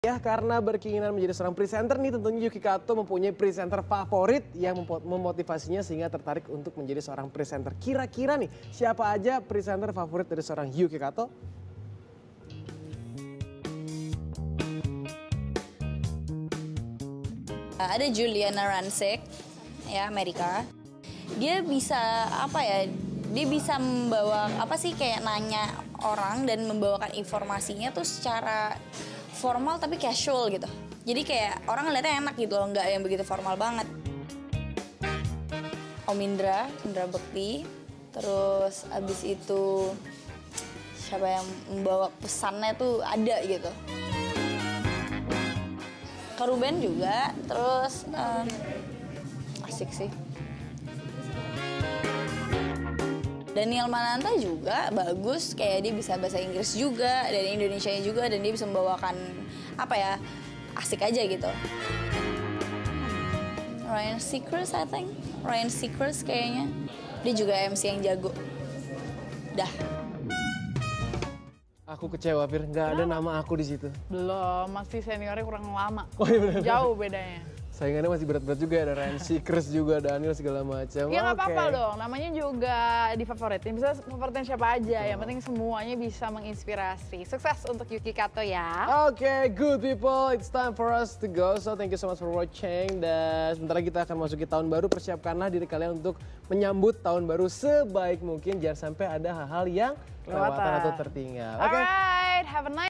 Ya, karena berkeinginan menjadi seorang presenter nih, tentunya Yuki Kato mempunyai presenter favorit yang memotivasinya sehingga tertarik untuk menjadi seorang presenter. Kira-kira nih, siapa aja presenter favorit dari seorang Yuki Kato? Ada Juliana Rancic, ya Amerika. Dia bisa Dia bisa membawa kayak nanya orang dan membawakan informasinya tuh secara formal tapi casual gitu. Jadi kayak orang ngeliatnya enak gitu loh, nggak yang begitu formal banget. Om Indra Bekti, terus abis itu siapa yang membawa pesannya tuh ada gitu. Kak Ruben juga, terus asik sih. Daniel Mananta juga bagus, kayak dia bisa bahasa Inggris juga, dari Indonesia juga, dan dia bisa membawakan asik aja gitu. Ryan Seacrest kayaknya, dia juga MC yang jago. Dah. Aku kecewa, Fir, nggak ada nama aku di situ. Belum, masih seniornya kurang lama. Oh, iya bener. Jauh bedanya. Saingannya masih berat-berat juga, ada Ryan Seacrest juga, Daniel segala macam. Ya nggak apa-apa dong, namanya juga difavoritin. Bisa favoritin siapa aja, yang penting semuanya bisa menginspirasi. Sukses untuk Yuki Kato ya. Oke, good people, it's time for us to go. So thank you so much for watching. Dan sebentar lagi kita akan masuki tahun baru. Persiapkanlah diri kalian untuk menyambut tahun baru sebaik mungkin. Jangan sampai ada hal-hal yang kelewatan atau tertinggal. Alright, have a nice